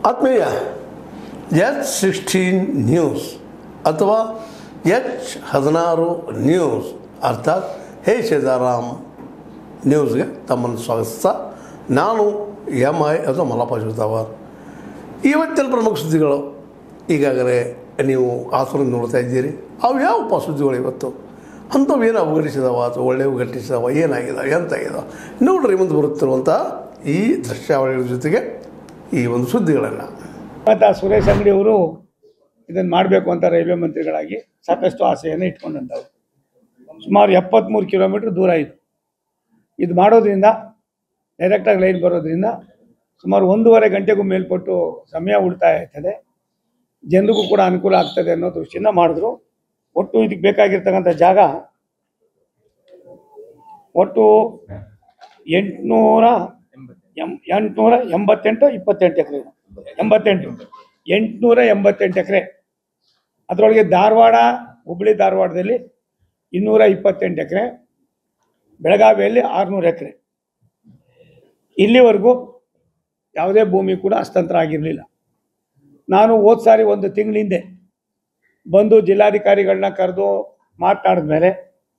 ಆತ್ಮೀಯ H16 news ಅಥವಾ H16 news ಅರ್ಥಾತ್ ಹೇ ಸೀತಾರಾಮ್ ನ್ಯೂಸ್ಗೆ ತಮ್ಮನ್ನು ಸ್ವಾಗತಿಸ್ತಾ ನಾನು MI ಅಥವಾ ಮಲ್ಲಪ್ಪ ಜೋತಾವರ್. ಇವತ್ತಿನ ಪ್ರಮುಖ ಸುದ್ದಿಗಳು ಈಗಾಗಲೇ ನೀವು ಆಸನ ನೋಡ್ತಾ ಇದ್ದೀರಿ. ಅವು ಯಾವಪ್ಪ ಸುದ್ದಿಗಳು ಇವತ್ತು ಅಂಥವು ಏನು ಅವಘಟಿಸಿದಾವ ಅಥವಾ ಒಳ್ಳೆಯವು ಘಟಿಸಿದಾವ, ಏನಾಗಿದಾವೆ, ಎಂತಾಗಿದಾವೆ ನೋಡ್ರಿ ಮುಂದೆ ಬರುತ್ತಿರುವಂಥ ಈ ದೃಶ್ಯಾವಳಿಗಳ ಜೊತೆಗೆ ಈ ಒಂದು ಸುದ್ದಿಗಳನ್ನು. ಮತ್ತು ಸುರೇಶ್ ಅಂಗಡಿಯವರು ಇದನ್ನು ಮಾಡಬೇಕು ಅಂತ ರೈಲ್ವೆ ಮಂತ್ರಿಗಳಾಗಿ ಸಾಕಷ್ಟು ಆಸೆಯನ್ನು ಇಟ್ಕೊಂಡಂಥವ್ರು. ಸುಮಾರು 73 ಕಿಲೋಮೀಟ್ರ್ ದೂರ ಇದು ಮಾಡೋದ್ರಿಂದ ಡೈರೆಕ್ಟಾಗಿ ಲೈನ್ ಬರೋದ್ರಿಂದ ಸುಮಾರು 1.5 ಗಂಟೆಗೂ ಮೇಲ್ಪಟ್ಟು ಸಮಯ ಉಳಿತಾಯ ಆಗ್ತದೆ, ಜನರಿಗೂ ಕೂಡ ಅನುಕೂಲ ಆಗ್ತದೆ ಅನ್ನೋ ದೃಷ್ಟಿಯಿಂದ ಮಾಡಿದ್ರು. ಒಟ್ಟು ಇದಕ್ಕೆ ಬೇಕಾಗಿರ್ತಕ್ಕಂಥ ಜಾಗ ಒಟ್ಟು 888 ಎಕರೆ, 888 ಎಕರೆ. ಅದರೊಳಗೆ ಧಾರವಾಡ, ಹುಬ್ಬಳ್ಳಿ ಧಾರವಾಡದಲ್ಲಿ 228 ಎಕರೆ, ಬೆಳಗಾವಿಯಲ್ಲಿ 600 ಎಕರೆ. ಇಲ್ಲಿವರೆಗೂ ಯಾವುದೇ ಭೂಮಿ ಕೂಡ ಹಸ್ತಾಂತರ ಆಗಿರಲಿಲ್ಲ. ನಾನು ಹೋದ ಸಾರಿ 1 ತಿಂಗಳ ಹಿಂದೆ ಬಂದು ಜಿಲ್ಲಾಧಿಕಾರಿಗಳನ್ನ ಕರೆದು ಮಾತನಾಡಿದ ಮೇಲೆ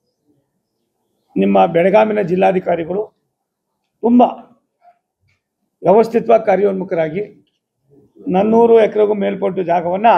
ನಿಮ್ಮ ಬೆಳಗಾವಿನ ಜಿಲ್ಲಾಧಿಕಾರಿಗಳು ತುಂಬ ವ್ಯವಸ್ಥಿತವಾಗಿ ಕಾರ್ಯೋನ್ಮುಖರಾಗಿ 400 ಎಕರೆಗೂ ಮೇಲ್ಪಟ್ಟು ಜಾಗವನ್ನು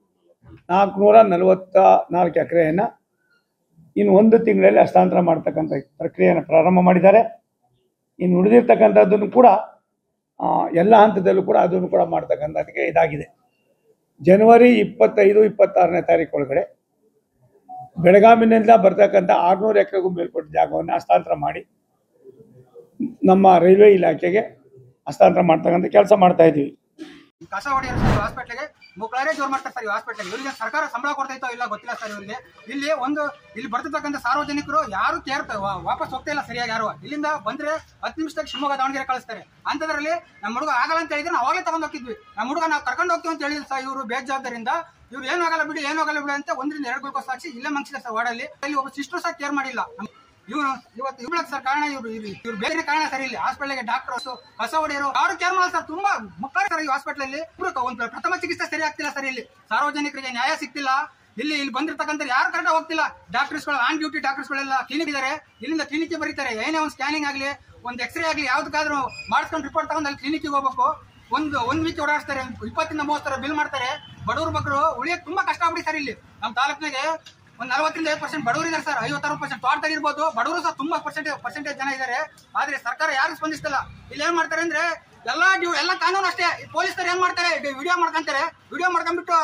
444 ಎಕರೆಯನ್ನು ಇನ್ನು 1 ತಿಂಗಳಲ್ಲಿ ಹಸ್ತಾಂತರ ಮಾಡ್ತಕ್ಕಂಥ ಪ್ರಕ್ರಿಯೆಯನ್ನು ಪ್ರಾರಂಭ ಮಾಡಿದ್ದಾರೆ. ಇನ್ನು ಉಳಿದಿರ್ತಕ್ಕಂಥದ್ದನ್ನು ಕೂಡ ಎಲ್ಲ ಹಂತದಲ್ಲೂ ಕೂಡ ಅದನ್ನು ಕೂಡ ಮಾಡ್ತಕ್ಕಂಥದ್ದಕ್ಕೆ ಇದಾಗಿದೆ. ಜನವರಿ 25-26ನೇ ತಾರೀಕು ಒಳಗಡೆ ಬೆಳಗಾವಿನಿಂದ ಬರ್ತಕ್ಕಂಥ 600 ಎಕರೆಗೂ ಮೇಲ್ಪಟ್ಟ ಜಾಗವನ್ನು ಹಸ್ತಾಂತರ ಮಾಡಿ ನಮ್ಮ ರೈಲ್ವೆ ಇಲಾಖೆಗೆ ಹಸ್ತಾಂತರ ಮಾಡ್ತಕ್ಕಂಥ ಕೆಲಸ ಮಾಡ್ತಾ ಇದ್ದೀವಿ. ಕಸ ಹೊಡೆಯೋರು ಸರ್ ಹಾಸ್ಪಿಟ್ಲಿಗೆ ಮುಕ್ಕಳರೇ ಜೋರು ಮಾಡ್ತಾರೆ ಸರ್. ಈ ಹಾಸ್ಪಿಟ್ಲಿಗೆ ಇವರಿಗೆ ಸರ್ಕಾರ ಸಂಬಳ ಕೊಡ್ತೈತೋ ಇಲ್ಲ ಗೊತ್ತಿಲ್ಲ ಸರ್. ಇವರಿಗೆ ಇಲ್ಲಿ ಬರ್ತಿರ್ತಕ್ಕಂಥ ಸಾರ್ವಜನಿಕರು ಯಾರು ಕೇರ್ ವಾಪಸ್ ಹೋಗ್ತಾ ಇಲ್ಲ ಸರಿಯಾಗಿ. ಯಾರು ಇಲ್ಲಿಂದ ಬಂದ್ರೆ 10 ನಿಮಿಷದಾಗ ಶಿವಮೊಗ್ಗ, ದಾವಣಗೆರೆ ಕಳಿಸ್ತಾರೆ. ಅಂತದ್ರಲ್ಲಿ ನಮ್ಮ ಹುಡುಗ ಆಗಲ್ಲ ಅಂತ ಹೇಳಿದ್ರೆ ನಾವು ಅವಾಗಲೇ ತಗೊಂಡು ಹೋಗಿದ್ವಿ. ನಮ್ಮ ಹುಡುಗ ನಾವು ಕರ್ಕೊಂಡು ಹೋಗ್ತೀವಿ ಅಂತ ಹೇಳಿದ್ರು ಸರ್. ಇವರು ಬೇಜವಾಬ್ದಾರಿಯಿಂದ ಇವ್ರು ಏನು ಆಗಲ್ಲ ಬಿಡಿ ಅಂತ 1 ರಿಂದ 2 ಗ್ಲೂಕೋಸ್ ಹಾಕಿ ಇಲ್ಲೇ ಮಂಗಿಸಿದ್ದಾರೆ ಸರ್ ವಾರ್ಡಲ್ಲಿ. ಇಲ್ಲಿ ಒಬ್ಬ ಸಿಸ್ಟರ್ ಸಹ ಕೇರ್ ಮಾಡಿಲ್ಲ. ಇವತ್ತು ಇವ್ಳಕ್ಕೆ ಸರ್ ಕಾರಣ ಇವ್ರು ಬೇರೆ ಕಾರಣ ಸರ್. ಇಲ್ಲಿ ಹಾಸ್ಪಿಟಲ್ಗೆ ಡಾಕ್ಟರ್ಸ್, ಕಸ ಹೊಡೆಯರು ಯಾರು ಕೇರ್ ಮಾಡಲ್ಲ ಸರ್. ತುಂಬಾ ಮುಖ್ಯ ಸರ್ ಈ ಹಾಸ್ಪಿಟಲ್. ಒಂದು ಪ್ರಥಮ ಚಿಕಿತ್ಸೆ ಸರಿ ಆಗ್ತಿಲ್ಲ ಸರ್. ಇಲ್ಲಿ ಸಾರ್ವಜನಿಕರಿಗೆ ನ್ಯಾಯ ಸಿಗ್ತಿಲ್ಲ. ಇಲ್ಲಿ ಬಂದಿರ್ತಕ್ಕಂಥ ಯಾರು ಕರೆಕ್ಟ್ ಹೋಗ್ತಿಲ್ಲ. ಡಾಕ್ಟರ್ಸ್ಗಳು ಆನ್ ಡ್ಯೂಟಿ ಡಾಕ್ಟರ್ಸ್ಗಳೆಲ್ಲ ಕ್ಲಿನಿಕ್ ಇದ್ದಾರೆ. ಇಲ್ಲಿಂದ ಕ್ಲಿನಿಕ್ಗೆ ಬರೀತಾರೆ. ಏನೇ ಒಂದು ಸ್ಕ್ಯಾನಿಂಗ್ ಆಗಲಿ, ಒಂದು ಎಕ್ಸ್ರೇ ಆಗಲಿ, ಯಾವ್ದಕ್ಕಾದ್ರೂ ಮಾಡಿಸ್ಕೊಂಡು ರಿಪೋರ್ಟ್ ತಗೊಂಡು ಅಲ್ಲಿ ಕ್ಲಿನಿಕ್ಗೆ ಹೋಗ್ಬೇಕು. ಒಂದು ವೀಕ್ ಓಡಾಡಿಸ್ತಾರೆ. 20 ರಿಂದ 30 ಬಿಲ್ ಮಾಡ್ತಾರೆ. ಬಡವರು ಮಕ್ಕಳು ಉಳಿಯಕ್ಕೆ ತುಂಬಾ ಕಷ್ಟ ಆಗ್ಬಿಡಿ ಸರ್. ಇಲ್ಲಿ ನಮ್ಮ ತಾಲೂಕಿನಾಗೆ ಒಂದು 40 ರಿಂದ 50% ಬಡವರು ಇದ್ದಾರೆ ಸರ್. 50-60% ತೋಟದಾಗಿರ್ಬೋದು. ಬಡವರು ಸಹ ತುಂಬಾ ಪರ್ಸೆಂಟೇಜ್ ಜನ ಇದ್ದಾರೆ. ಆದ್ರೆ ಸರ್ಕಾರ ಯಾರು ಸ್ಪಂದಿಸ್ತಿಲ್ಲ. ಇಲ್ಲಿ ಏನ್ ಮಾಡ್ತಾರೆ ಅಂದ್ರೆ ಎಲ್ಲ ಕಾನೂನು ಅಷ್ಟೇ. ಪೊಲೀಸರು ಏನ್ ಮಾಡ್ತಾರೆ, ವಿಡಿಯೋ ಮಾಡ್ಕೊಂತಾರೆ. ವಿಡಿಯೋ ಮಾಡ್ಕೊಂಡ್ಬಿಟ್ಟು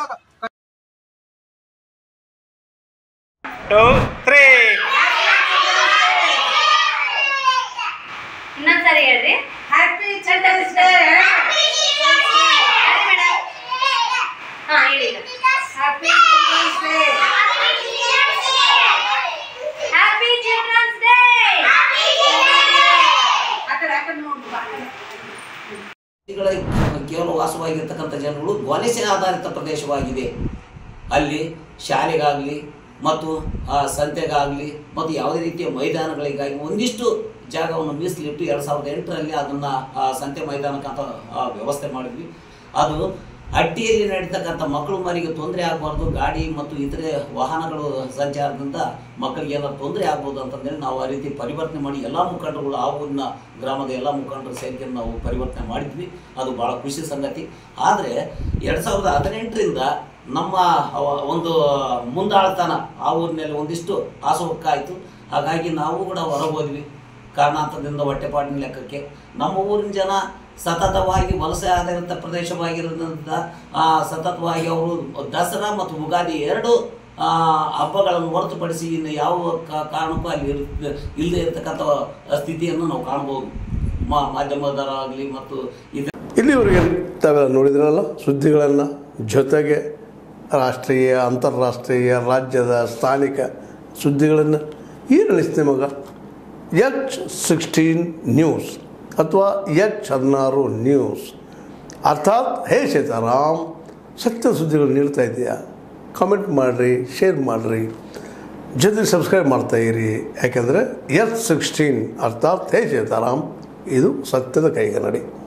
ಇನ್ನೊಂದ್ಸರಿ ಹೇಳ್ರಿ. Happy childrens day. ಹಾ ಹೇಳಿ. Happy childrens day. Happy childrens day. ಕೇವಲ ವಾಸವಾಗಿರ್ತಕ್ಕಂಥ ಜನಗಳು ವಲಸೆ ಆಧಾರಿತ ಪ್ರದೇಶವಾಗಿದೆ. ಅಲ್ಲಿ ಶಾಲೆಗಾಗಲಿ ಮತ್ತು ಸಂತೆಗಾಗಲಿ ಮತ್ತು ಯಾವುದೇ ರೀತಿಯ ಮೈದಾನಗಳಿಗಾಗಿ ಒಂದಿಷ್ಟು ಜಾಗವನ್ನು ಮೀಸಲಿಟ್ಟು 2008ರಲ್ಲಿ ಅದನ್ನು ಸಂತೆ ಮೈದಾನಕ್ಕಂತ ವ್ಯವಸ್ಥೆ ಮಾಡಿದ್ವಿ. ಅದು ಅಡ್ಡಿಯಲ್ಲಿ ನಡೀತಕ್ಕಂಥ ಮಕ್ಕಳು ಮರಿಗೆ ತೊಂದರೆ ಆಗಬಾರ್ದು, ಗಾಡಿ ಮತ್ತು ಇತರೆ ವಾಹನಗಳು ಸಂಚಾರದಿಂದ ಮಕ್ಕಳಿಗೆ ಎಲ್ಲ ತೊಂದರೆ ಆಗ್ಬೋದು ಅಂತಂದೇಳಿ ನಾವು ಆ ರೀತಿ ಪರಿವರ್ತನೆ ಮಾಡಿ ಎಲ್ಲ ಮುಖಂಡರುಗಳು, ಆ ಊರಿನ ಗ್ರಾಮದ ಎಲ್ಲ ಮುಖಂಡರ ಸೇರಿಕೆಯನ್ನು ನಾವು ಪರಿವರ್ತನೆ ಮಾಡಿದ್ವಿ. ಅದು ಭಾಳ ಖುಷಿ ಸಂಗತಿ. ಆದರೆ 2018ರಿಂದ ನಮ್ಮ ಒಂದು ಮುಂದಾಳ್ತನ ಆ ಊರಿನಲ್ಲಿ ಒಂದಿಷ್ಟು ಆಸವಕ್ಕಾಯಿತು. ಹಾಗಾಗಿ ನಾವು ಕೂಡ ಹೊರಗೋದ್ವಿ. ಕಾರಣಾಂತರದಿಂದ ಹೊಟ್ಟೆಪಾಡಿನ ಲೆಕ್ಕಕ್ಕೆ ನಮ್ಮ ಊರಿನ ಜನ ಸತತವಾಗಿ ವಲಸೆ ಆಧಾರಿತ ಪ್ರದೇಶವಾಗಿರೋದ್ರಿಂದ ಸತತವಾಗಿ ಅವರು ದಸರಾ ಮತ್ತು ಯುಗಾದಿ 2 ಹಬ್ಬಗಳನ್ನು ಹೊರತುಪಡಿಸಿ ಇನ್ನು ಯಾವ ಕಾರಣಕ್ಕೂ ಅಲ್ಲಿ ಇಲ್ಲದೆ ಇರತಕ್ಕಂಥ ಸ್ಥಿತಿಯನ್ನು ನಾವು ಕಾಣ್ಬೋದು. ಮಾಧ್ಯಮದರಾಗಲಿ ಮತ್ತು ಇಲ್ಲಿವರೆಗೆ ತಾವೆಲ್ಲ ನೋಡಿದ್ರಲ್ಲ ಸುದ್ದಿಗಳನ್ನು, ಜೊತೆಗೆ ರಾಷ್ಟ್ರೀಯ, ಅಂತಾರಾಷ್ಟ್ರೀಯ, ರಾಜ್ಯದ, ಸ್ಥಾನಿಕ ಸುದ್ದಿಗಳನ್ನು. ಏನು ಅನಿಸ್ತು ನಿಮಗೆ H16 ನ್ಯೂಸ್ ಅಥವಾ H16 ನ್ಯೂಸ್ ಅರ್ಥಾತ್ ಹೇ ಸೀತಾರಾಮ್ ಸತ್ಯ ಸುದ್ದಿಗಳು ನೀಡ್ತಾ ಇದೆಯಾ? ಕಾಮೆಂಟ್ ಮಾಡಿರಿ, ಶೇರ್ ಮಾಡಿರಿ, ಜೊತೆಗೆ ಸಬ್ಸ್ಕ್ರೈಬ್ ಮಾಡ್ತಾಯಿರಿ. ಯಾಕೆಂದರೆ H16 ಅರ್ಥಾತ್ ಹೇ ಸೀತಾರಾಮ್ ಇದು ಸತ್ಯದ ಕೈಗನ್ನಡಿ.